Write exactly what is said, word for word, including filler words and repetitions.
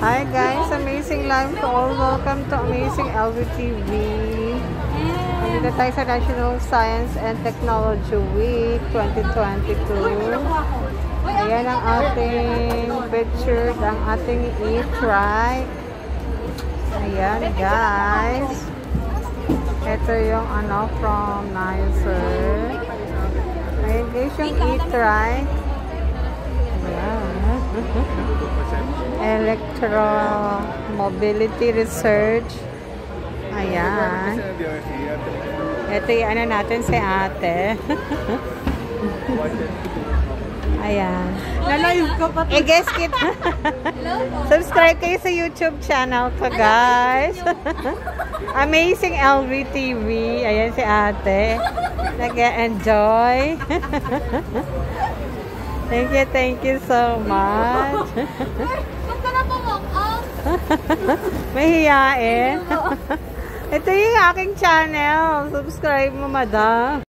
Hi guys, amazing live to all. Welcome to Amazing L V T V. Nandito tayo sa National Science and Technology Week twenty twenty-two. Ayan ang ating picture, ang ating e-trike. Ayan guys. Ito yung ano from Nicer. Ayan guys yung e-trike. Ayan. Electromobility Research. Ayan. Ito yung ano natin si ate. Ayan. Na-live ko pa. Eh guys, kita. Subscribe kayo sa YouTube channel ko guys. Amazing L V T V. Ayan si ate. Nag-enjoy. Thank you, thank you so much. Ba't ka na pumakak? Mahihain. Ito yung aking channel. Subscribe mo, madam.